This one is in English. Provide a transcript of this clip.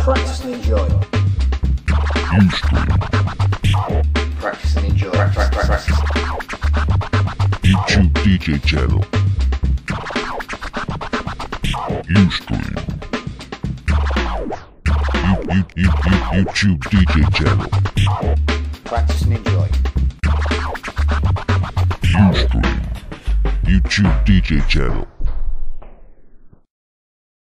Practice and enjoy. Practice and enjoy. Practice. YouTube DJ channel. Ustream. YouTube DJ channel. Practice and enjoy. Ustream. YouTube DJ channel.